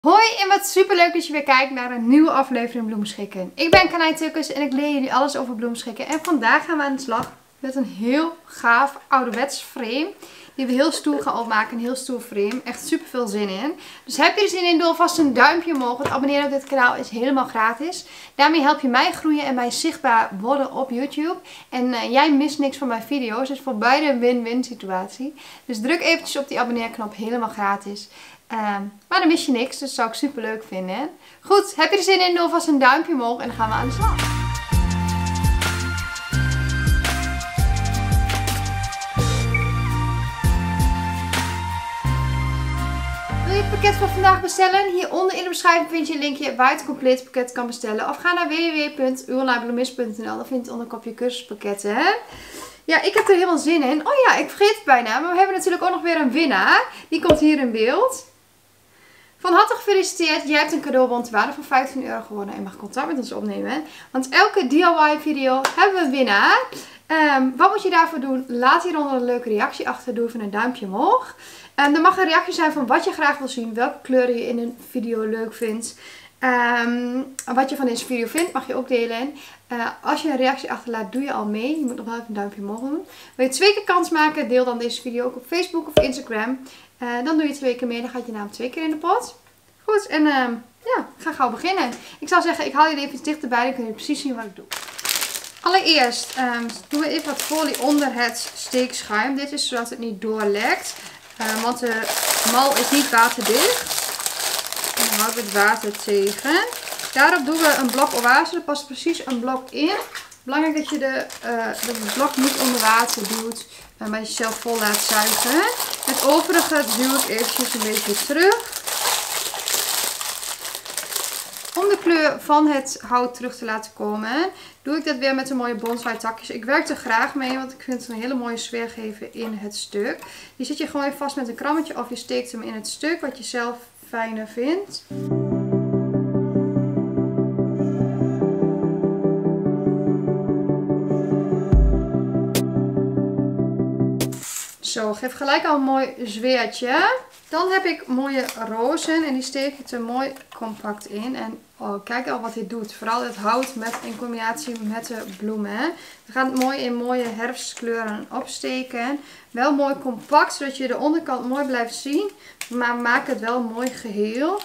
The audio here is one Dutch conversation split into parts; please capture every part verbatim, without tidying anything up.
Hoi en wat super leuk dat je weer kijkt naar een nieuwe aflevering bloemschikken. Ik ben Kanai Tukkers en ik leer jullie alles over bloemschikken. En vandaag gaan we aan de slag met een heel gaaf ouderwets frame. Die we heel stoer gaan opmaken. Een heel stoer frame. Echt super veel zin in. Dus heb je er zin in, doe alvast een duimpje omhoog. Het abonneren op dit kanaal is helemaal gratis. Daarmee help je mij groeien en mij zichtbaar worden op YouTube. En uh, jij mist niks van mijn video's. Het is voor beide een win-win situatie. Dus druk eventjes op die abonneerknop, helemaal gratis. Um, maar dan mis je niks, dus dat zou ik super leuk vinden. Hè? Goed, heb je er zin in? Doe alvast een duimpje omhoog en dan gaan we aan de slag. Wil je het pakket van vandaag bestellen? Hieronder in de beschrijving vind je een linkje waar je het complete pakket kan bestellen. Of ga naar w w w punt uwelnabloemist punt n l. Dan vind je het onder kopje cursuspakketten. Hè? Ja, ik heb er helemaal zin in. Oh ja, ik vergeet het bijna. Maar we hebben natuurlijk ook nog weer een winnaar. Die komt hier in beeld. Van harte gefeliciteerd, jij hebt een cadeaubon ter waarde van vijftien euro gewonnen en mag contact met ons opnemen. Want elke D I Y video hebben we een winnaar. Um, wat moet je daarvoor doen? Laat hieronder een leuke reactie achter, doe even een duimpje omhoog. Um, er mag een reactie zijn van wat je graag wil zien, welke kleuren je in een video leuk vindt. Um, wat je van deze video vindt, mag je ook delen. Uh, als je een reactie achterlaat, doe je al mee. Je moet nog wel even een duimpje omhoog doen. Wil je twee keer kans maken, deel dan deze video ook op Facebook of Instagram. Uh, dan doe je twee keer meer, dan gaat je naam twee keer in de pot. Goed, en uh, ja, ik ga gauw beginnen. Ik zou zeggen, ik haal je even dichterbij, dan kun je precies zien wat ik doe. Allereerst um, doen we even wat folie onder het steekschuim. Dit is zodat het niet doorlekt. Uh, want de mal is niet waterdicht. En dan houden we het water tegen. Daarop doen we een blok oase. Er past precies een blok in. Belangrijk dat je de, uh, de blok niet onder water duwt. Uh, maar jezelf vol laat zuigen. Het overige duw ik eventjes een beetje terug. Om de kleur van het hout terug te laten komen, doe ik dat weer met de mooie bonsai takjes. Ik werk er graag mee, want ik vind het een hele mooie sfeer geven in het stuk. Die zet je gewoon even vast met een krammetje of je steekt hem in het stuk wat je zelf fijner vindt. Zo, geef gelijk al een mooi zweertje. Dan heb ik mooie rozen en die steek ik er mooi compact in. En oh, kijk al wat dit doet. Vooral het hout met, in combinatie met de bloemen. We gaan het mooi in mooie herfstkleuren opsteken. Wel mooi compact, zodat je de onderkant mooi blijft zien. Maar maak het wel mooi geheel.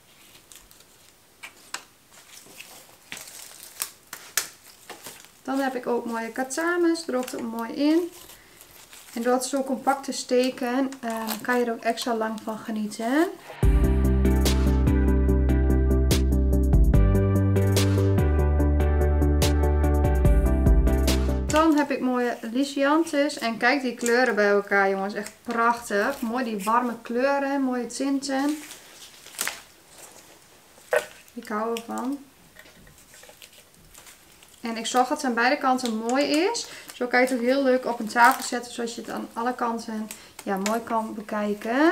Dan heb ik ook mooie katames. Droogt het mooi in. En door het zo compact te steken, uh, kan je er ook extra lang van genieten. Dan heb ik mooie lisiantes. En kijk die kleuren bij elkaar, jongens. Echt prachtig. Mooi die warme kleuren, mooie tinten. Ik hou ervan. En ik zorg dat het aan beide kanten mooi is. Zo kan je het ook heel leuk op een tafel zetten, zodat je het aan alle kanten ja, mooi kan bekijken.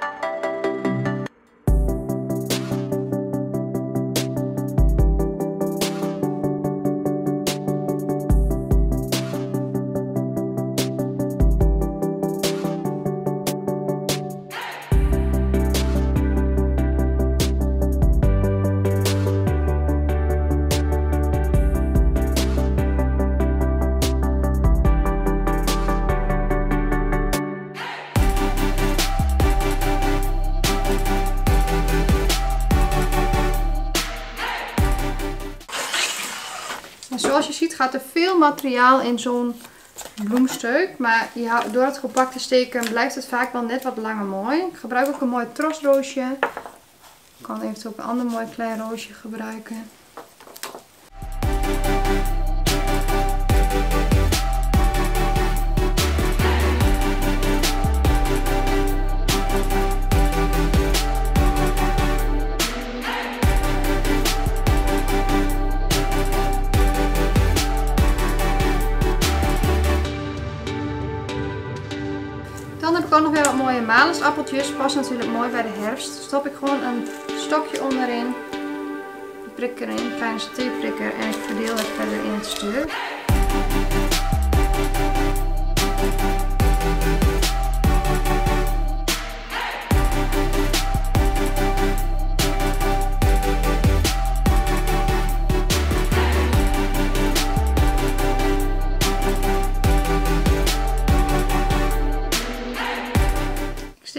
En zoals je ziet gaat er veel materiaal in zo'n bloemstuk. Maar ja, door het compact te steken blijft het vaak wel net wat langer mooi. Ik gebruik ook een mooi trosroosje. Ik kan eventueel ook een ander mooi klein roosje gebruiken. Dan heb ik ook nog weer wat mooie malusappeltjes. Past natuurlijk mooi bij de herfst. Stop ik gewoon een stokje onderin. Prik erin, een kleine satéprikker en ik verdeel het verder in het stuk.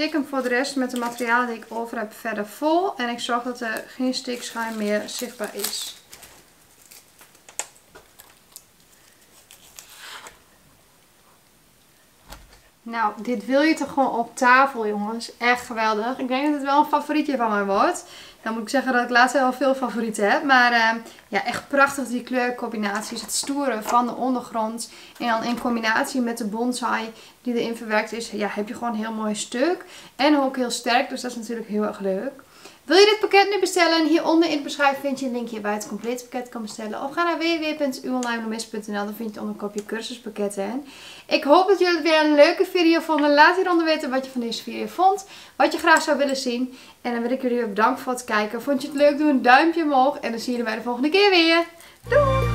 ik hem voor de rest met de materialen die ik over heb verder vol. En ik zorg dat er geen stikschuim meer zichtbaar is. Nou, dit wil je toch gewoon op tafel, jongens. Echt geweldig. Ik denk dat het wel een favorietje van mij wordt. Dan moet ik zeggen dat ik laatst wel veel favorieten heb. Maar uh, ja, echt prachtig die kleurcombinaties. Het stoere van de ondergrond. En dan in combinatie met de bonsai die erin verwerkt is. Ja, heb je gewoon een heel mooi stuk. En ook heel sterk. Dus dat is natuurlijk heel erg leuk. Wil je dit pakket nu bestellen? Hieronder in de beschrijving vind je een linkje waar je het complete pakket kan bestellen. Of ga naar w w w punt u online bloemist punt n l. Dan vind je onder een kopje cursuspakketten. Ik hoop dat jullie het weer een leuke video vonden. Laat hieronder weten wat je van deze video vond. Wat je graag zou willen zien. En dan wil ik jullie weer bedanken voor het kijken. Vond je het leuk? Doe een duimpje omhoog. En dan zie je er bij de volgende keer weer. Doei!